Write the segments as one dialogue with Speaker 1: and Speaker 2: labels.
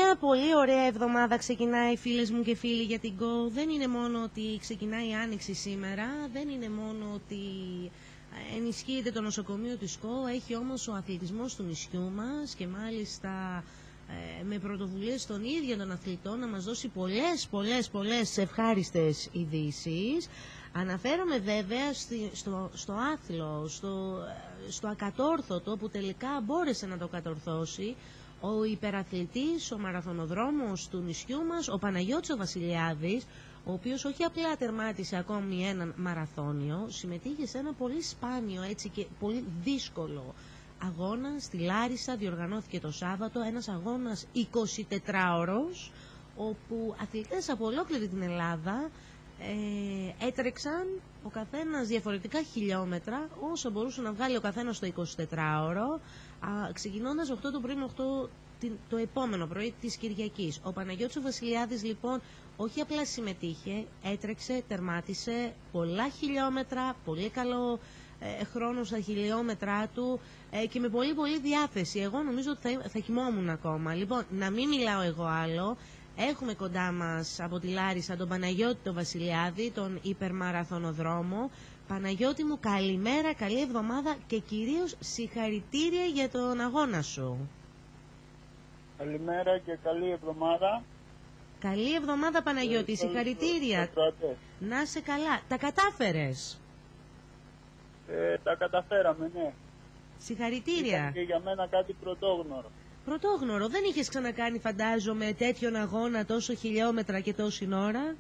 Speaker 1: μια πολύ ωραία εβδομάδα ξεκινάει, φίλες μου και φίλοι, για την ΚΟ. Δεν είναι μόνο ότι ξεκινάει η Άνοιξη σήμερα, δεν είναι μόνο ότι ενισχύεται το νοσοκομείο της ΚΟ, έχει όμως ο αθλητισμός του νησιού μας και μάλιστα με πρωτοβουλίες των ίδιων των αθλητών να μας δώσει πολλές ευχάριστες ειδήσεις. Αναφέρομαι βέβαια στο άθλο, στο ακατόρθωτο που τελικά μπόρεσε να το κατορθώσει ο υπεραθλητής, ο μαραθωνοδρόμος του νησιού μας, ο Παναγιώτης ο Βασιλιάδης, ο οποίος όχι απλά τερμάτισε ακόμη έναν μαραθώνιο, συμμετείχε σε ένα πολύ σπάνιο έτσι και πολύ δύσκολο αγώνα στη Λάρισα. Διοργανώθηκε το Σάββατο ένας αγώνας 24ωρος, όπου αθλητές από ολόκληρη την Ελλάδα έτρεξαν ο καθένας διαφορετικά χιλιόμετρα, όσο μπορούσε να βγάλει ο καθένας στο 24ωρο, ξεκινώντας 8 το πρωί με 8 το επόμενο πρωί της Κυριακής. Ο Παναγιώτης ο Βασιλιάδης λοιπόν όχι απλά συμμετείχε, έτρεξε, τερμάτισε πολλά χιλιόμετρα, πολύ καλό χρόνο στα χιλιόμετρά του και με πολύ διάθεση. Εγώ νομίζω ότι θα κοιμόμουν ακόμα. Λοιπόν, να μην μιλάω εγώ άλλο. Έχουμε κοντά μας από τη Λάρισα τον Παναγιώτη τον Βασιλιάδη, τον υπερμαραθωνοδρόμο. Παναγιώτη μου, καλημέρα, καλή εβδομάδα και κυρίως συγχαρητήρια για τον αγώνα σου.
Speaker 2: Καλημέρα και καλή εβδομάδα.
Speaker 1: Καλή εβδομάδα Παναγιώτη, συγχαρητήρια. Να είσαι καλά. Τα κατάφερες?
Speaker 2: Τα καταφέραμε, ναι.
Speaker 1: Συγχαρητήρια.
Speaker 2: Ήταν και για μένα κάτι πρωτόγνωρο.
Speaker 1: Πρωτόγνωρο, δεν είχες ξανακάνει φαντάζομαι τέτοιον αγώνα τόσο χιλιόμετρα και τόση ώρα?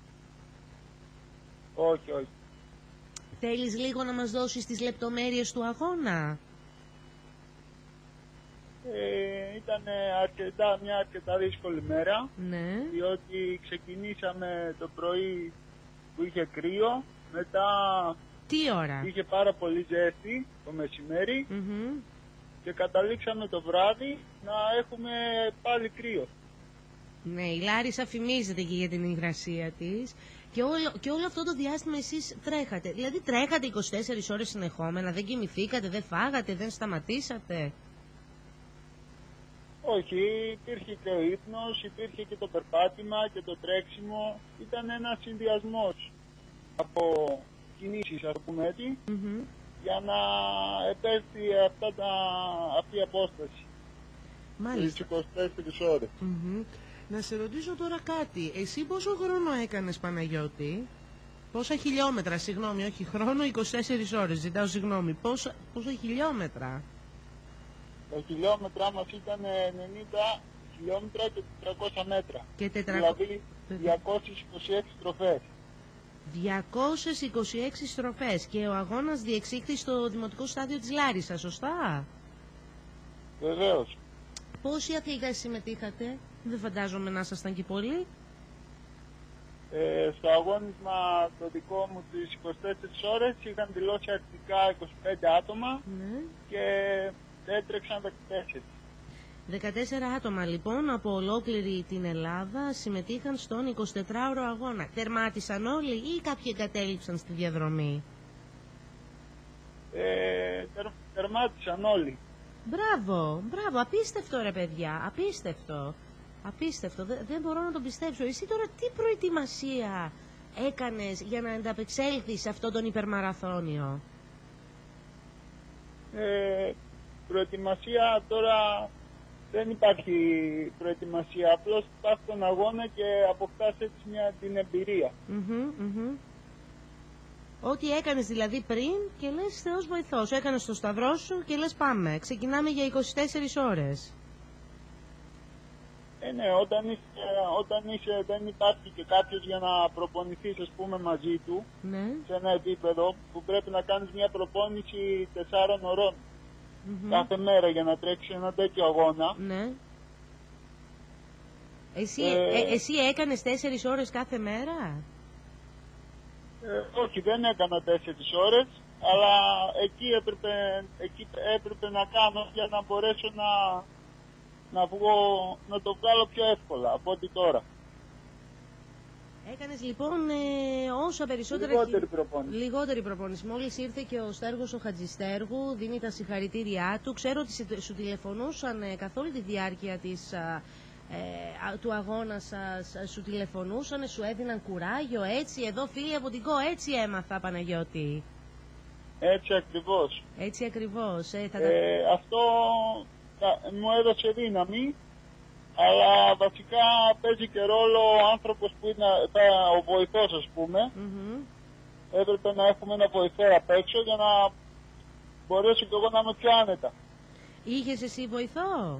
Speaker 2: Όχι.
Speaker 1: Θέλεις λίγο να μας δώσεις τις λεπτομέρειες του αγώνα?
Speaker 2: Ήταν μια αρκετά δύσκολη μέρα,
Speaker 1: ναι.
Speaker 2: Διότι ξεκινήσαμε το πρωί που είχε κρύο, μετά
Speaker 1: τι ώρα?
Speaker 2: Είχε πάρα πολύ ζέστη το μεσημέρι και καταλήξαμε το βράδυ να έχουμε πάλι κρύο.
Speaker 1: Ναι, η Λάρισα φημίζεται και για την υγρασία της και όλο αυτό το διάστημα εσείς τρέχατε. Δηλαδή τρέχατε 24 ώρες συνεχόμενα, δεν κοιμηθήκατε, δεν φάγατε, δεν σταματήσατε?
Speaker 2: Όχι, υπήρχε και ο ύπνος, υπήρχε και το περπάτημα και το τρέξιμο. Ήταν ένας συνδυασμός από κινήσεις, ας πούμε έτσι, για να επέλθει αυτή η απόσταση.
Speaker 1: Μάλιστα.
Speaker 2: Τις 24 ώρες.
Speaker 1: Να σε ρωτήσω τώρα κάτι. Εσύ πόσο χρόνο έκανες, Παναγιώτη? Πόσα χιλιόμετρα, συγγνώμη, όχι χρόνο, 24 ώρες, ζητάω συγγνώμη. Πόσα χιλιόμετρα?
Speaker 2: Τα χιλιόμετρά μας ήταν 90 χιλιόμετρα και 400 μέτρα.
Speaker 1: Και
Speaker 2: Δηλαδή 226 στροφές.
Speaker 1: 226 στροφές και ο αγώνας διεξήχθη στο Δημοτικό Στάδιο της Λάρισσας, σωστά?
Speaker 2: Βεβαίως.
Speaker 1: Πόσοι αθλητές συμμετείχατε? Δεν φαντάζομαι να ήσασταν και πολλοί.
Speaker 2: Στο αγώνισμα το δικό μου τις 24 ώρες είχαν δηλώσει αρχικά 25 άτομα, ναι, και έτρεξαν 14.
Speaker 1: 14 άτομα λοιπόν από ολόκληρη την Ελλάδα συμμετείχαν στον 24ωρο αγώνα. Τερμάτισαν όλοι ή κάποιοι εγκατέλειψαν στη διαδρομή?
Speaker 2: Τερμάτισαν όλοι.
Speaker 1: Μπράβο, απίστευτο ρε παιδιά, απίστευτο, δεν μπορώ να το πιστέψω. Εσύ τώρα τι προετοιμασία έκανες για να ανταπεξέλθεις σε αυτόν τον υπερμαραθώνιο?
Speaker 2: Προετοιμασία τώρα δεν υπάρχει προετοιμασία, απλώς πας στον αγώνα και αποκτάς έτσι την εμπειρία.
Speaker 1: Ό,τι έκανες δηλαδή πριν και λες Θεός βοηθός, έκανες το σταυρό σου και λες πάμε, ξεκινάμε για 24 ώρες.
Speaker 2: Ναι, όταν δεν υπάρχει και κάποιος για να προπονηθείς, ας πούμε, μαζί του, ναι, σε ένα επίπεδο που πρέπει να κάνεις μια προπόνηση 4 ωρών κάθε μέρα για να τρέξεις ένα τέτοιο αγώνα.
Speaker 1: Ναι. Εσύ έκανες 4 ώρες κάθε μέρα?
Speaker 2: Όχι, δεν έκανα 4 ώρες, αλλά εκεί έπρεπε να κάνω για να μπορέσω να το βγάλω πιο εύκολα από ό,τι τώρα.
Speaker 1: Έκανες λοιπόν όσα περισσότερα... Λιγότερη προπόνηση. Μόλις ήρθε και ο Στέργος ο Χατζηστέργου, δίνει τα συγχαρητήριά του. Ξέρω ότι σου τηλεφωνούσαν καθ' όλη τη διάρκεια της του αγώνα σας σου τηλεφωνούσαν, σου έδιναν κουράγιο, έτσι, εδώ φίλοι από την ΚΟ, έτσι έμαθα, Παναγιώτη.
Speaker 2: Έτσι ακριβώς.
Speaker 1: Έτσι ακριβώς.
Speaker 2: Αυτό μου έδωσε δύναμη, αλλά βασικά παίζει και ρόλο ο άνθρωπος που είναι ο βοηθός, ας πούμε. Έπρεπε να έχουμε ένα βοηθό απ' έξω για να μπορέσω κι εγώ να είμαι πιο άνετα.
Speaker 1: Είχες εσύ βοηθό?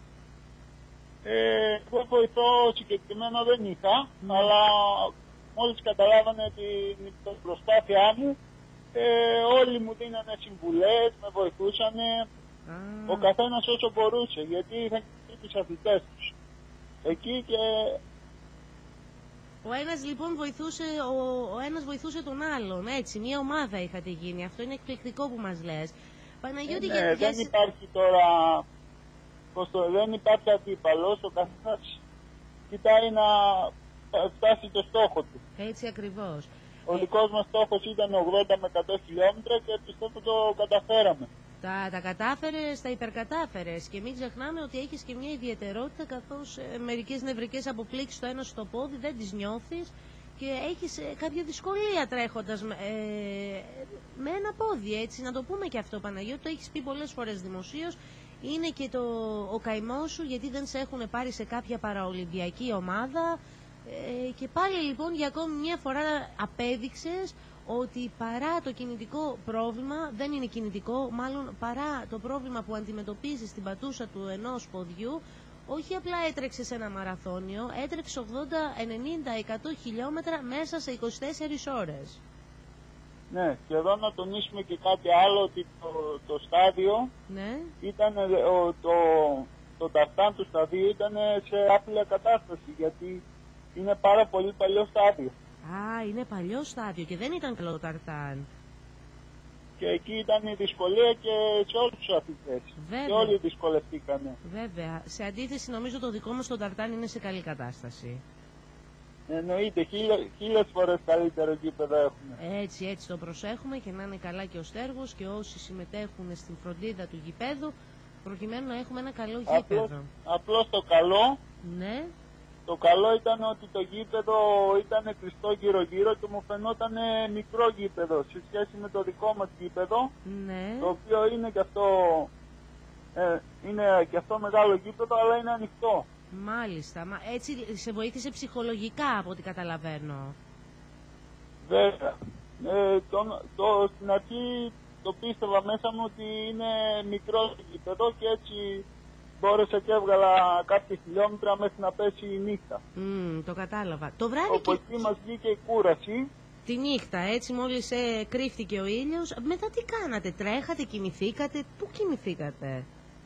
Speaker 2: Εγώ βοηθό συγκεκριμένα δεν είχα, αλλά μόλις καταλάβανε την προσπάθειά μου, όλοι μου δίνανε συμβουλές, με βοηθούσανε, ο καθένας όσο μπορούσε, γιατί είχαν και τους αθλητές τους εκεί και...
Speaker 1: Ο ένας λοιπόν βοηθούσε, ο ένας βοηθούσε τον άλλον, έτσι, μια ομάδα είχατε γίνει, αυτό είναι εκπληκτικό που μας λες. Παναγιώτη,
Speaker 2: δεν υπάρχει τώρα, δεν υπάρχει αντίπαλος, ο καθένας κοιτάει να φτάσει το στόχο του.
Speaker 1: Έτσι ακριβώς.
Speaker 2: Ο δικός μας στόχος ήταν 80 με 100 χιλιόμετρα και πιστεύω το καταφέραμε.
Speaker 1: Τα κατάφερες, τα υπερκατάφερες και μην ξεχνάμε ότι έχεις και μια ιδιαιτερότητα, καθώς μερικές νευρικές αποπλήξεις στο ένα στο πόδι δεν τις νιώθεις και έχεις κάποια δυσκολία τρέχοντας με ένα πόδι, έτσι, να το πούμε και αυτό, Παναγιώτη, το έχεις πει πολλές φορές δημοσίως. Είναι και ο καημός σου, γιατί δεν σε έχουν πάρει σε κάποια παραολυμπιακή ομάδα και πάλι λοιπόν για ακόμη μια φορά απέδειξες ότι παρά το κινητικό πρόβλημα, δεν είναι κινητικό, μάλλον παρά το πρόβλημα που αντιμετωπίζεις στην πατούσα του ενός ποδιού, όχι απλά έτρεξες ένα μαραθώνιο, έτρεξες 80, 90, 100 χιλιόμετρα μέσα σε 24 ώρες.
Speaker 2: Ναι, και εδώ να τονίσουμε και κάτι άλλο, ότι το στάδιο ήταν, το ταρτάν του σταδίου ήταν σε άθλια κατάσταση, γιατί είναι πάρα πολύ παλιό στάδιο.
Speaker 1: Α, είναι παλιό στάδιο και δεν ήταν καλό το ταρτάν.
Speaker 2: Και εκεί ήταν η δυσκολία και σε όλους τους αθλητές. Και όλοι δυσκολευτήκανε.
Speaker 1: Βέβαια. Σε αντίθεση, νομίζω το δικό μας το ταρτάν είναι σε καλή κατάσταση.
Speaker 2: Εννοείται, χίλιες φορές καλύτερο γήπεδο έχουμε.
Speaker 1: Έτσι το προσέχουμε και να είναι καλά και ο στέργος και όσοι συμμετέχουν στην φροντίδα του γηπέδου, προκειμένου να έχουμε ένα καλό γήπεδο.
Speaker 2: Απλώς το καλό,
Speaker 1: ναι.
Speaker 2: Το καλό ήταν ότι το γήπεδο ήταν κλειστό γύρω-γύρω και μου φαινόταν μικρό γήπεδο σε σχέση με το δικό μας γήπεδο, το οποίο είναι και αυτό μεγάλο γήπεδο, αλλά είναι ανοιχτό.
Speaker 1: Μάλιστα. Έτσι σε βοήθησε ψυχολογικά από ό,τι καταλαβαίνω.
Speaker 2: Βέβαια. Στην αρχή το πίστευα μέσα μου ότι είναι μικρό γήπεδο και έτσι μπόρεσα και έβγαλα κάποια χιλιόμετρα μέχρι να πέσει η νύχτα.
Speaker 1: Το κατάλαβα. Το βράδυ
Speaker 2: όπου εκεί μας βγήκε η κούραση.
Speaker 1: Τη νύχτα, έτσι, μόλις κρύφτηκε ο ήλιος. Μετά τι κάνατε, τρέχατε, κοιμηθήκατε, πού κοιμηθήκατε?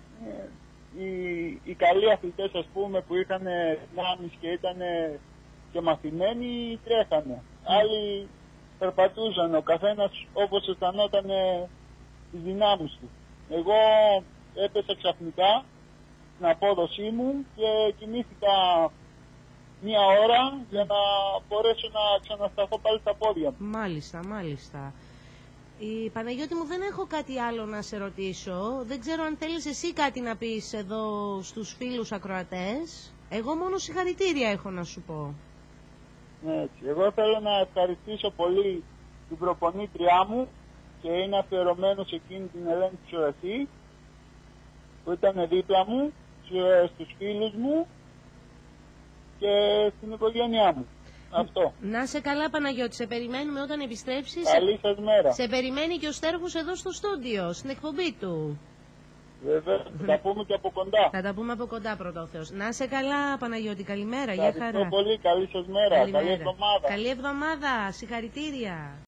Speaker 2: Οι καλοί αθλητές, ας πούμε, που είχαν δυνάμεις και ήταν και μαθημένοι, τρέχανε. Άλλοι περπατούσαν, ο καθένας όπως αισθανόταν τις δυνάμεις του. Εγώ έπεσα ξαφνικά στην απόδοσή μου και κοιμήθηκα μία ώρα για να μπορέσω να ξανασταθώ πάλι στα πόδια μου.
Speaker 1: Μάλιστα. Η Παναγιώτη μου, δεν έχω κάτι άλλο να σε ρωτήσω. Δεν ξέρω αν θέλεις εσύ κάτι να πεις εδώ στους φίλους ακροατές. Εγώ μόνο συγχαρητήρια έχω να σου πω.
Speaker 2: Έτσι. Εγώ θέλω να ευχαριστήσω πολύ την προπονήτριά μου και είναι αφιερωμένο σε εκείνη την Ελένη Ψουρασή που ήταν δίπλα μου, στους φίλους μου και στην οικογένειά μου. Αυτό.
Speaker 1: Να σε καλά, Παναγιώτη, σε περιμένουμε όταν επιστρέψεις.
Speaker 2: Καλή σας μέρα.
Speaker 1: Σε περιμένει και ο Στέργος εδώ στο στούντιο, στην εκπομπή του.
Speaker 2: Βέβαια, θα τα πούμε και από κοντά.
Speaker 1: Θα τα πούμε από κοντά, πρώτα ο Θεός. Να σε καλά, Παναγιώτη, καλημέρα,
Speaker 2: για χαρά. Ευχαριστώ πολύ, καλή σας μέρα, καλή εβδομάδα.
Speaker 1: Καλή εβδομάδα, συγχαρητήρια.